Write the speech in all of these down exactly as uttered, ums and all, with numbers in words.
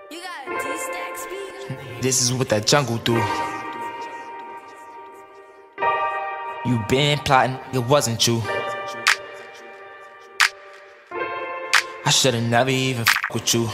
You got a D-stack speed? This is what that jungle do. You been plotting, it wasn't you. I should've never even f with you.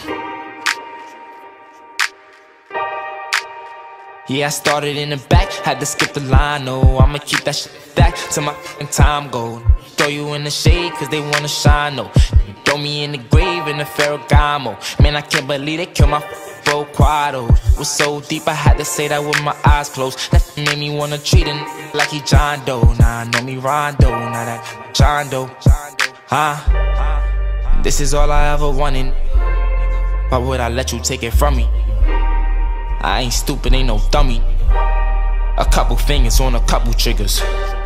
Yeah, I started in the back, had to skip the line. No, I'ma keep that shit back till my f***ing time go. Throw you in the shade cause they wanna shine, no. Throw me in the grave in the Ferragamo. Man, I can't believe they killed my f***ing bro Quado. Was so deep I had to say that with my eyes closed. That made me wanna treat him like he John Doe. Nah, I know me Rondo, nah that John Doe. Huh? This is all I ever wanted. Why would I let you take it from me? I ain't stupid, ain't no dummy. A couple fingers on a couple triggers.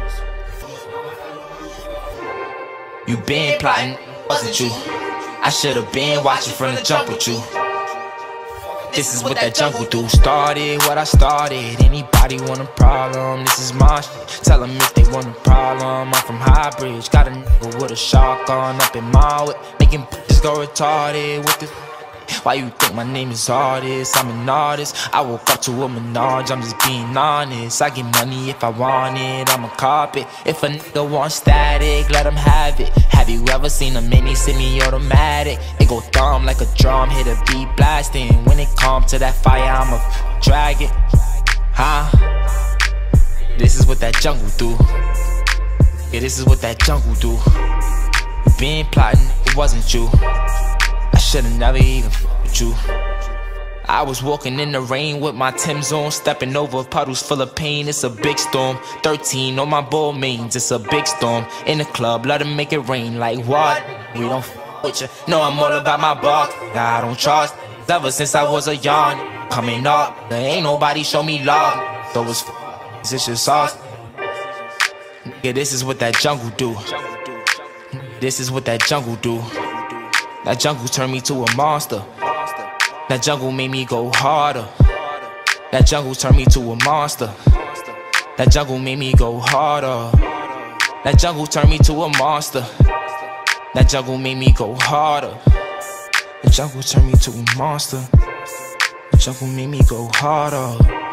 You been plotting, wasn't you? I should've been watching from the jump with you. This is what that jungle do. Started what I started. Anybody want a problem? This is my shit. Tell them if they want a problem. I'm from High Bridge. Got a nigga with a shotgun up in my way, making bitches go retarded with this. Why you think my name is artist? I'm an artist. I woke up to a Menage, I'm just being honest. I get money if I want it, I'm a carpet. If a nigga want static, let him have it. Have you ever seen a mini semi-automatic? It go thumb like a drum, hit a beat blasting. When it come to that fire, I'ma f drag it. Huh? This is what that jungle do. Yeah, this is what that jungle do. You been plotting, it wasn't you. I should've never even f with you. I was walking in the rain with my Tim's on, stepping over puddles full of pain. It's a big storm. thirteen on my ball mains. It's a big storm. In the club, let them make it rain. Like what? We don't f with you. No, I'm all about my buck. I don't trust. Ever since I was a young coming up, there ain't nobody show me love. So it's f it's just sauce. Yeah, this is what that jungle do. This is what that jungle do. That jungle turned me to a monster. That jungle made me go harder. That jungle turned me to a monster. That jungle made me go harder. That jungle turned me to a monster. That jungle made me go harder. The jungle turned me to a monster. The jungle made me go harder.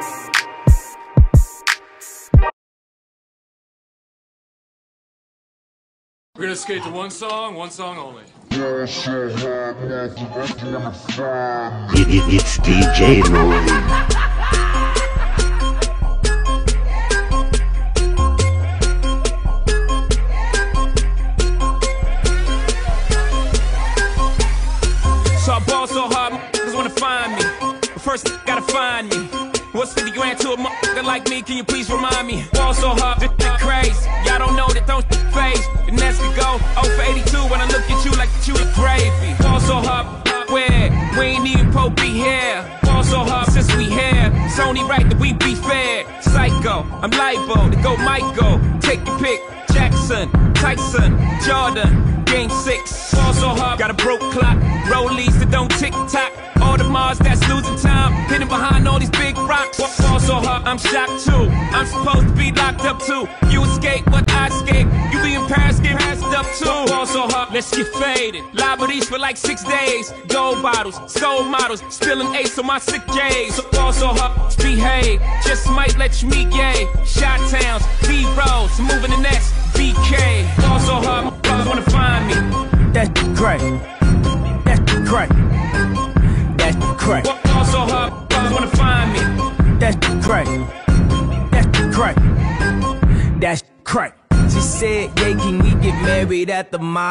We're gonna skate to one song, one song only. It, it, it's D J Lloyd. So I ball so hard, motherfuckers wanna find me. But first, gotta find me. What's fifty grand to a motherfucker like me? Can you please remind me? Ball so hard, this shit crazy. Y'all don't know that don't phase. The next could go oh for eighty-two when I look at you like you look gravy. Ball so hard, where? We ain't even Pope be here. Ball so hard since we here. It's only right that we be fair. Psycho, I'm libo to go Michael. Take your pick. Jackson, Tyson, Jordan. Game six. Ball so hard, got a broke clock. Rollies that don't tick tock. All the Mars that's losing time, hidden behind all these big rocks. Ball so hard, I'm shocked too. I'm supposed to be locked up too. You escape, but I escape. You be in Paris, get passed up too. Ball so hard, let's get faded. Liberties for like six days. Gold bottles, soul models, spilling ace on my sick days. So ball so hard, behave. Just might let you meet gay. Shot towns, B rolls, moving the next B K. Ball so hard, motherfuckers wanna find me. That's great. That's great. That's great. Ball so hard, motherfuckers wanna find me. That's great. That's great. That's great. She said, yeah, can we get married at the mall?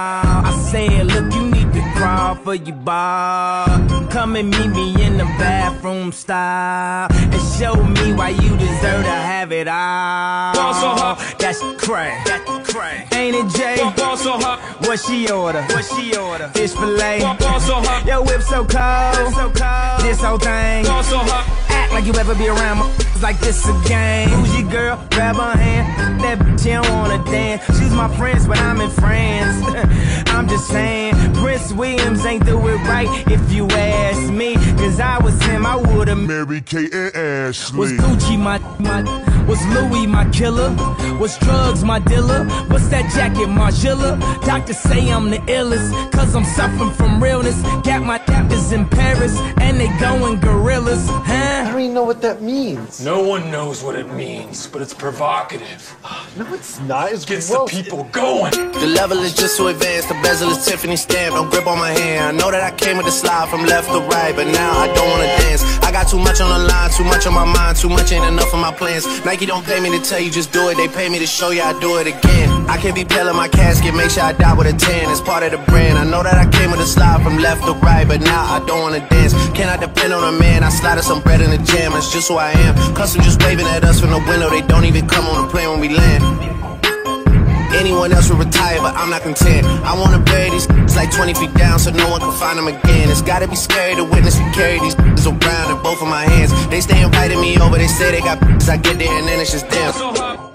I said, look, you need to crawl for your bar. Come and meet me in the bathroom style and show me why you deserve to have it all. Ball so hard, that's crack. That's crack. Ain't it, Jay? Ball so hard, what she order? What she order? Fish fillet. Ball so hard, your whip so cold. So cold. This whole thing. Ball so hard, act like you ever be around my like this again. Who's your girl? Grab her hand. That bitch, she don't wanna dance. She's my friends, but I'm in France. I'm just saying, Prince Williams ain't do it right if you ask me. Cause I was him, I would've married Kate and Ashley. Was Gucci my, my, was Louis my killer? Was drugs my dealer? What's that jacket, Margilla? Doctors say I'm the illest, cause I'm suffering from realness. Got my, got rappers in Paris and they going gorillas, huh? I don't even know what that means. No one knows what it means, but it's provocative. No, it's not. It's Gets gross. the people going. The level is just too advanced. The bezel is Tiffany stamp. No grip on my hand. I know that I came with the slide from left to right, but now I don't wanna dance. I got too much on the line, too much on my mind, too much ain't enough of my plans. Nike don't pay me to tell you just do it. They pay me to show you I do it again. I can't be pale in my casket. Make sure I die with a tan. It's part of the brand. I know that I came with a slide from left to right, but now I don't wanna dance. Can I depend on a man? I slide some bread in the jam. That's just who I am. Custom just waving at us from the window. They don't even come on the plane when we land. Anyone else would retire, but I'm not content. I wanna bury these like twenty feet down so no one can find them again. It's gotta be scary to witness me carry these around in both of my hands. They stay inviting me over, they say they got I get there and then it's just them.